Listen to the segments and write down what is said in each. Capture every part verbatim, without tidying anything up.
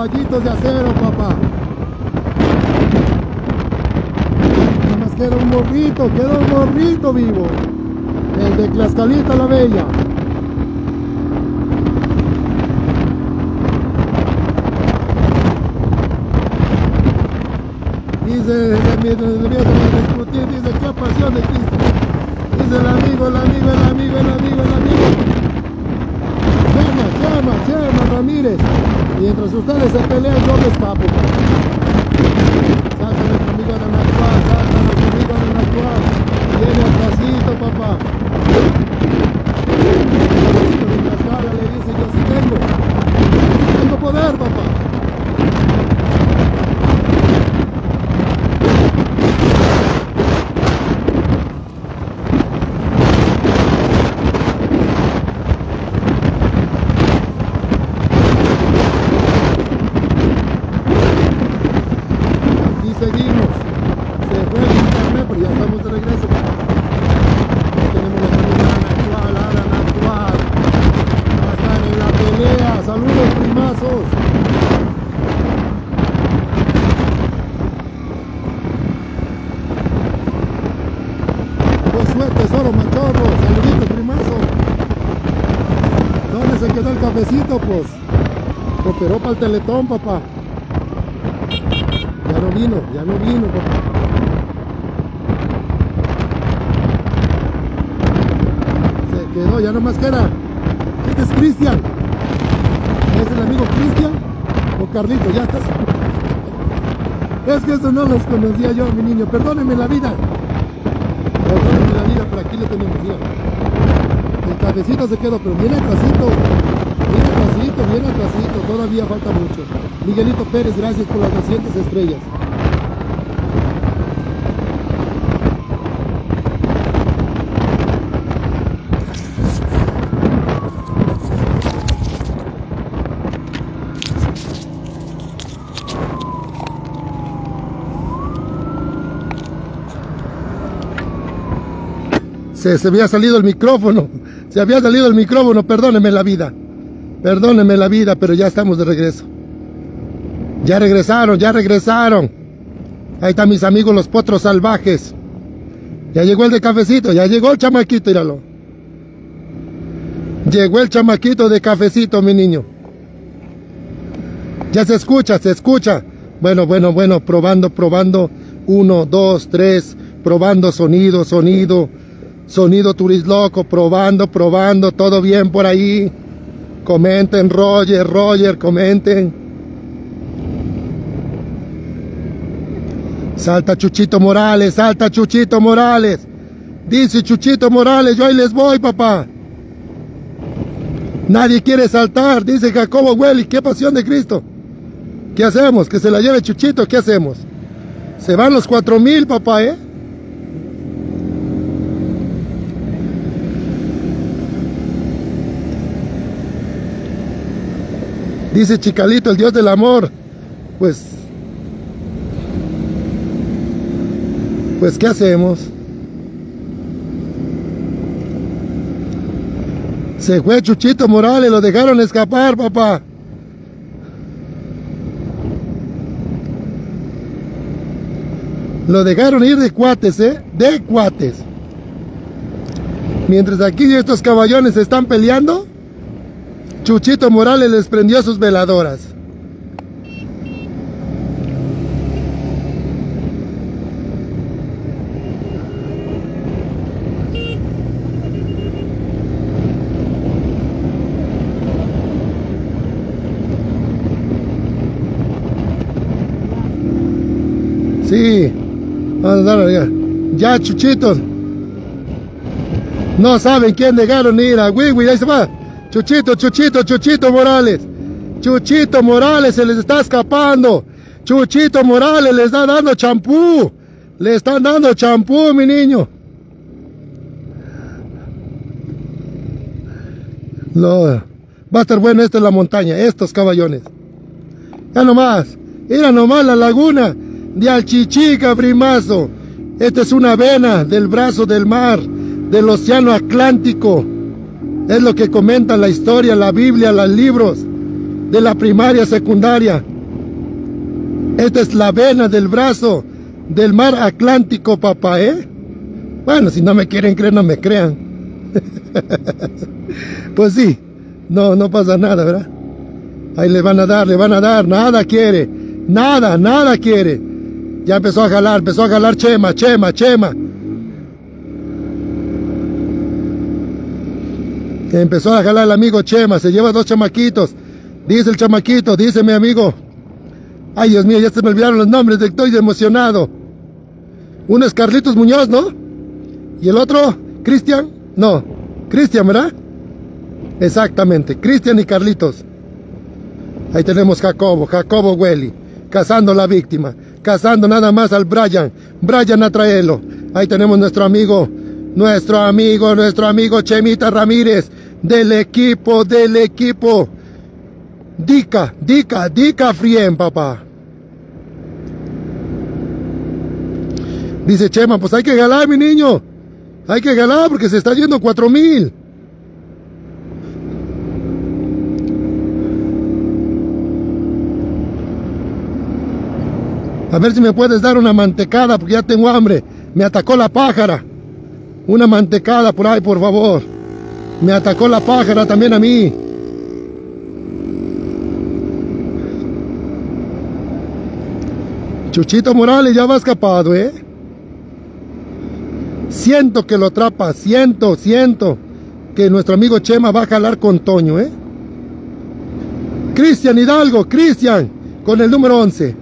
caballitos de acero, papá. Nada más queda un morrito, queda un morrito vivo. El de Tlaxcalita la Bella. Dice, discutir, dice, qué pasión de Cristo. Dice el amigo, el amigo, el amigo, el amigo, el amigo. Chema, Chema, Chema Ramírez. Mientras ustedes se pelean, yo me escapo. Saca a nuestro amigo de Nacual, saca a nuestro amigo de Nacual. Viene al casito, papá. En la cara le dice, yo sí tengo. Tengo poder, papá. Seguimos, se fue el internet, pero ya estamos de regreso. Tenemos la pelea actual, Alan actual. Están en la pelea, saludos primazos. Josué Tesoro Machorro, saluditos primazo. ¿Dónde se quedó el cafecito? Pues cooperó para el Teletón, papá. Ya no vino, ya no vino, papá. Se quedó, ya nomás queda. Este es Cristian. ¿Es el amigo Cristian? O Carlito, ya estás. Es que eso no los conocía yo, mi niño. Perdónenme la vida. Perdónenme la vida, pero aquí lo tenemos ya. El cafecito se quedó, pero viene atrasito. Viene atrasito, viene atrasito. Todavía falta mucho. Miguelito Pérez, gracias por las doscientas estrellas. Se, se había salido el micrófono, se había salido el micrófono, perdóneme la vida, perdóneme la vida, pero ya estamos de regreso. Ya regresaron, ya regresaron. Ahí están mis amigos los potros salvajes. Ya llegó el de cafecito, ya llegó el chamaquito, míralo. Llegó el chamaquito de cafecito, mi niño. Ya se escucha, se escucha. Bueno, bueno, bueno, probando, probando. Uno, dos, tres, probando sonido, sonido. Sonido Turisloco, probando, probando, todo bien por ahí. Comenten, Roger, Roger, comenten. Salta Chuchito Morales, salta Chuchito Morales. Dice Chuchito Morales, yo ahí les voy, papá. Nadie quiere saltar, dice Jacobo Welly, qué pasión de Cristo. ¿Qué hacemos? ¿Que se la lleve Chuchito? ¿Qué hacemos? Se van los cuatro mil, papá, ¿eh? Dice Chicalito, el Dios del amor. Pues, pues, ¿qué hacemos? Se fue Chuchito Morales, lo dejaron escapar, papá. Lo dejaron ir de cuates, ¿eh? De cuates. Mientras aquí estos caballones se están peleando, Chuchito Morales les prendió sus veladoras. Sí, vamos a darle ya. Ya, Chuchitos. No saben quién dejaron ir a Wiwi, ahí se va. Chuchito, Chuchito, Chuchito Morales. Chuchito Morales se les está escapando. Chuchito Morales les está dando champú. Le están dando champú, mi niño. No, va a estar bueno esto en la montaña, estos caballones. Ya nomás, mira nomás la laguna de Alchichica, primazo. Esta es una vena del brazo del mar, del océano Atlántico. Es lo que comenta la historia, la Biblia, los libros de la primaria, secundaria. Esta es la vena del brazo del mar Atlántico, papá, ¿eh? Bueno, si no me quieren creer, no me crean. Pues sí, no, no pasa nada, ¿verdad? Ahí le van a dar, le van a dar, nada quiere, nada, nada quiere. Ya empezó a jalar, empezó a jalar Chema, Chema, Chema. Empezó a jalar el amigo Chema, se lleva dos chamaquitos. Dice el chamaquito, dice mi amigo. Ay, Dios mío, ya se me olvidaron los nombres, estoy emocionado. Uno es Carlitos Muñoz, ¿no? Y el otro, Cristian, no, Cristian, ¿verdad? Exactamente, Cristian y Carlitos. Ahí tenemos Jacobo, Jacobo Welly, cazando la víctima, cazando nada más al Brian, Brian Atraelo. Ahí tenemos nuestro amigo, nuestro amigo, nuestro amigo Chemita Ramírez, del equipo, del equipo. Dica, Dica, Dica Frien, papá. Dice Chema, pues hay que galar, mi niño. Hay que galar porque se está yendo cuatro mil. A ver si me puedes dar una mantecada porque ya tengo hambre. Me atacó la pájara. Una mantecada por ahí, por favor. Me atacó la pájara también a mí. Chuchito Morales ya va escapado, ¿eh? Siento que lo atrapa, siento, siento que nuestro amigo Chema va a jalar con Toño, ¿eh? Cristian Hidalgo, Cristian, con el número once.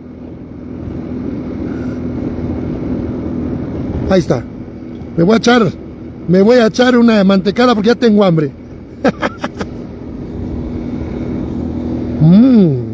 Ahí está. Me voy a echar, me voy a echar una mantecada porque ya tengo hambre. Mmm.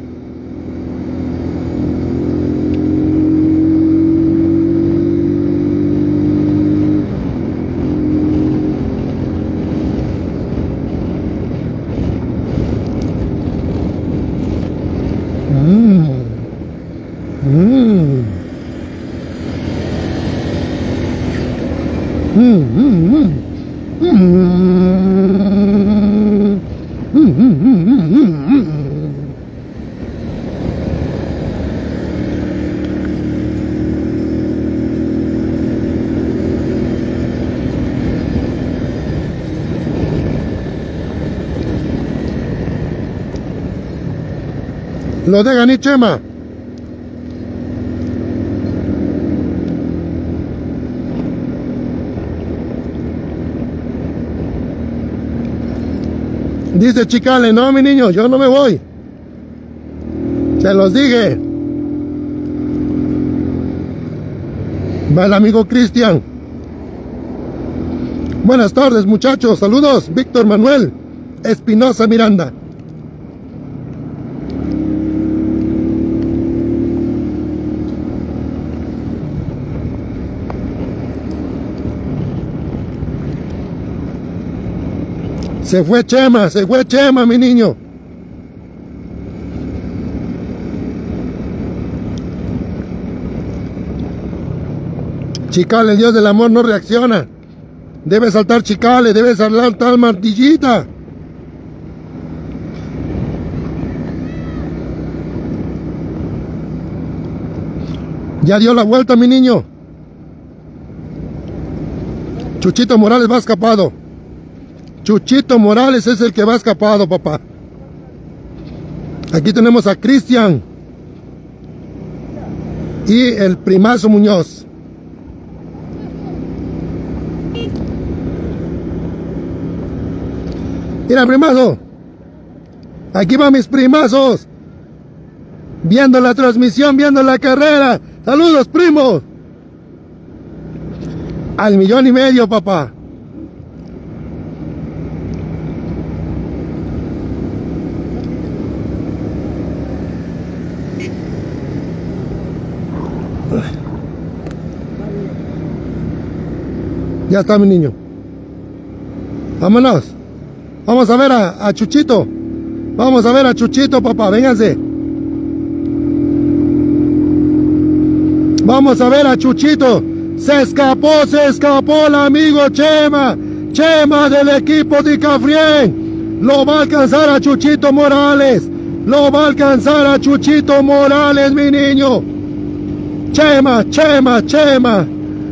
Lo dejan ir, Chema. Dice Chicale, no, mi niño, yo no me voy. Se los dije. Va el amigo Cristian. Buenas tardes, muchachos. Saludos, Víctor Manuel Espinosa Miranda. Se fue Chema, se fue Chema, mi niño. Chicale, el dios del amor no reacciona. Debe saltar Chicale, debe saltar Martillita. Ya dio la vuelta, mi niño. Chuchito Morales va escapado. Chuchito Morales es el que va escapado, papá. Aquí tenemos a Cristian y el primazo Muñoz. Mira, primazo. Aquí van mis primazos. Viendo la transmisión, viendo la carrera. Saludos, primo. Al millón y medio, papá. Ya está, mi niño. Vámonos. Vamos a ver a, a Chuchito. Vamos a ver a Chuchito, papá. Vénganse. Vamos a ver a Chuchito. Se escapó, se escapó el amigo Chema. Chema del equipo de Cafrien. Lo va a alcanzar a Chuchito Morales. Lo va a alcanzar a Chuchito Morales, mi niño. Chema, Chema, Chema.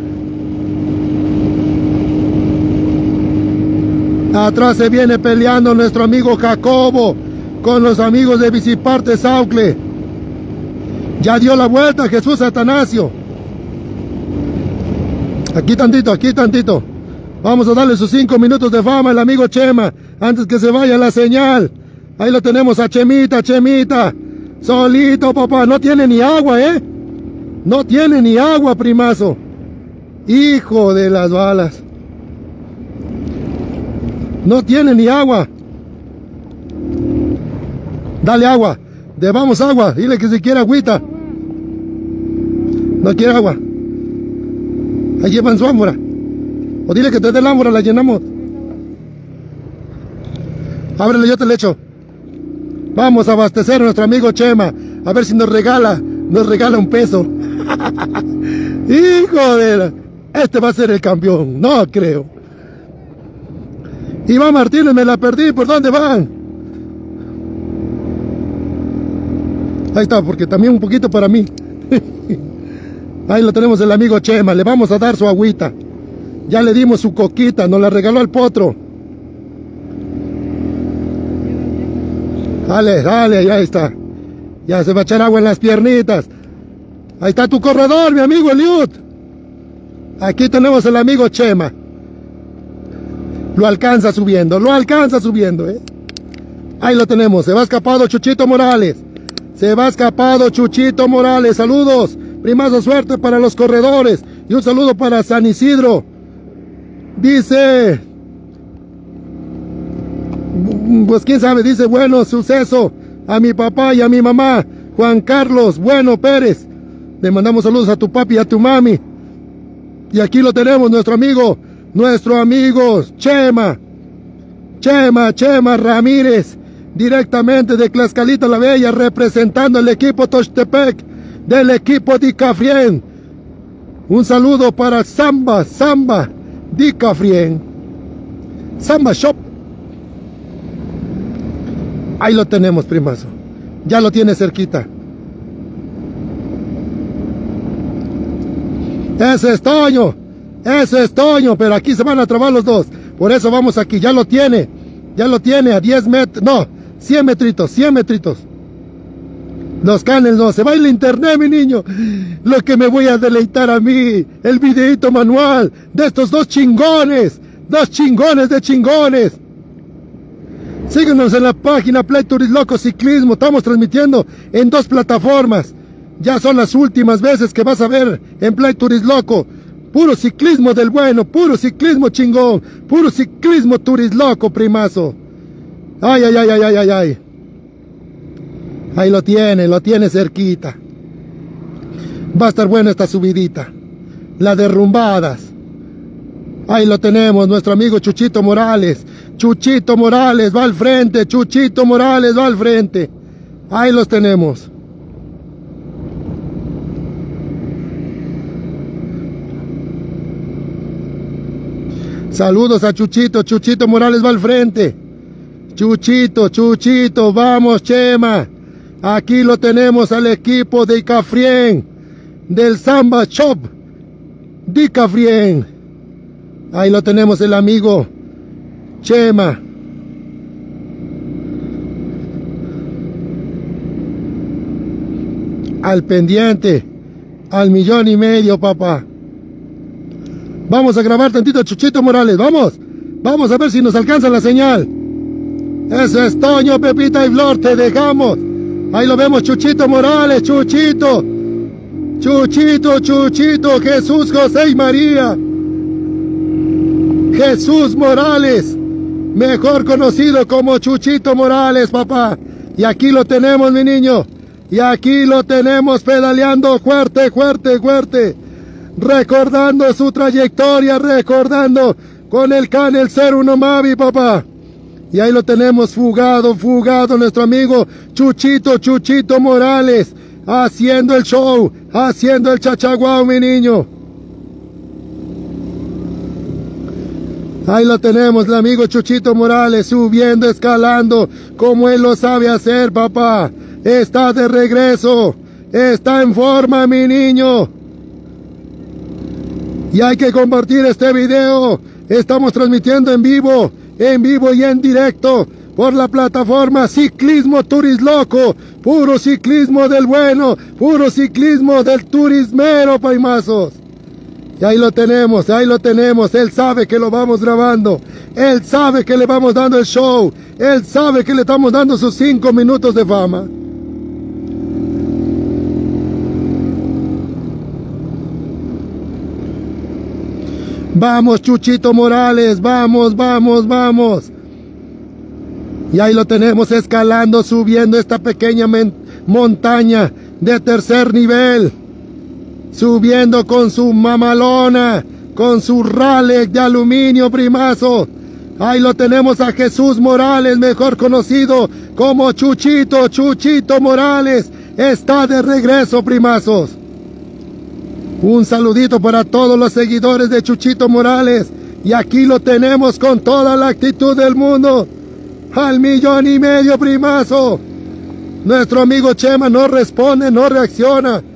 Atrás se viene peleando nuestro amigo Jacobo con los amigos de Biciparte Saucle. Ya dio la vuelta Jesús Atanasio. Aquí tantito, aquí tantito. Vamos a darle sus cinco minutos de fama al amigo Chema antes que se vaya la señal. Ahí lo tenemos a Chemita, Chemita. Solito, papá. No tiene ni agua, ¿eh? No tiene ni agua, primazo. Hijo de las balas. No tiene ni agua. Dale agua. Debamos agua. Dile que si quiere agüita. No quiere agua. Ahí llevan su ámbora. O dile que te dé el ámbora, la llenamos. Ábrele, yo te le echo. Vamos a abastecer a nuestro amigo Chema. A ver si nos regala, nos regala un peso. Hijo de la... Este va a ser el campeón. No creo. Iván Martínez, me la perdí. ¿Por dónde van? Ahí está, porque también un poquito para mí. Ahí lo tenemos el amigo Chema. Le vamos a dar su agüita. Ya le dimos su coquita. Nos la regaló el potro. Dale, dale, ya está. Ya se va a echar agua en las piernitas. Ahí está tu corredor, mi amigo Eliud. Aquí tenemos el amigo Chema. Lo alcanza subiendo, lo alcanza subiendo, ¿eh? Ahí lo tenemos. Se va escapado Chuchito Morales. Se va escapado Chuchito Morales. Saludos. Primazo, suerte para los corredores. Y un saludo para San Isidro. Dice... Pues quién sabe, dice, bueno, suceso a mi papá y a mi mamá, Juan Carlos Bueno Pérez. Le mandamos saludos a tu papi y a tu mami. Y aquí lo tenemos, nuestro amigo, nuestro amigo Chema. Chema, Chema Ramírez, directamente de Tlaxcalita la Bella, representando el equipo Tochtepec, del equipo Dicafrien. Un saludo para Samba, Samba, Dicafrien. Samba Shop. Ahí lo tenemos, primazo. Ya lo tiene cerquita. Ese es Toño. Ese es Toño. Pero aquí se van a trabar los dos. Por eso vamos aquí. Ya lo tiene. Ya lo tiene a diez metros. No, cien metritos. cien metritos. Los canes no. Se va el internet, mi niño. Lo que me voy a deleitar a mí. El videito manual de estos dos chingones. Dos chingones de chingones. Síguenos en la página Play Turisloco Ciclismo. Estamos transmitiendo en dos plataformas. Ya son las últimas veces que vas a ver en Play Turisloco. Puro ciclismo del bueno, puro ciclismo chingón, puro ciclismo Turisloco, primazo. Ay, ay, ay, ay, ay, ay, ay. Ahí lo tiene, lo tiene cerquita. Va a estar buena esta subidita. La derrumbadas. Ahí lo tenemos, nuestro amigo Chuchito Morales. Chuchito Morales va al frente, Chuchito Morales va al frente. Ahí los tenemos. Saludos a Chuchito, Chuchito Morales va al frente. Chuchito, Chuchito, vamos Chema. Aquí lo tenemos al equipo de Dicafrien, del Samba Shop. Dicafrien. Ahí lo tenemos el amigo Chema. Al pendiente. Al millón y medio, papá. Vamos a grabar tantito a Chuchito Morales. Vamos. Vamos a ver si nos alcanza la señal. Eso es Toño, Pepita y Flor. Te dejamos. Ahí lo vemos, Chuchito Morales. Chuchito. Chuchito, Chuchito. Jesús, José y María. Jesús Morales, mejor conocido como Chuchito Morales, papá. Y aquí lo tenemos, mi niño. Y aquí lo tenemos pedaleando fuerte, fuerte, fuerte. Recordando su trayectoria, recordando con el Canel cero uno Mavi, papá. Y ahí lo tenemos fugado, fugado, nuestro amigo Chuchito, Chuchito Morales. Haciendo el show, haciendo el chachaguao, mi niño. Ahí lo tenemos, el amigo Chuchito Morales, subiendo, escalando, como él lo sabe hacer, papá. Está de regreso, está en forma, mi niño. Y hay que compartir este video. Estamos transmitiendo en vivo, en vivo y en directo, por la plataforma Ciclismo Turisloco. Puro ciclismo del bueno, puro ciclismo del turismero, paimazos. Y ahí lo tenemos, ahí lo tenemos. Él sabe que lo vamos grabando. Él sabe que le vamos dando el show. Él sabe que le estamos dando sus cinco minutos de fama. Vamos, Chuchito Morales, vamos, vamos, vamos. Y ahí lo tenemos escalando, subiendo esta pequeña montaña de tercer nivel. Subiendo con su mamalona, con su Ralex de aluminio, primazo. Ahí lo tenemos a Jesús Morales, mejor conocido como Chuchito, Chuchito Morales. Está de regreso, primazos. Un saludito para todos los seguidores de Chuchito Morales. Y aquí lo tenemos con toda la actitud del mundo. Al millón y medio, primazo. Nuestro amigo Chema no responde, no reacciona.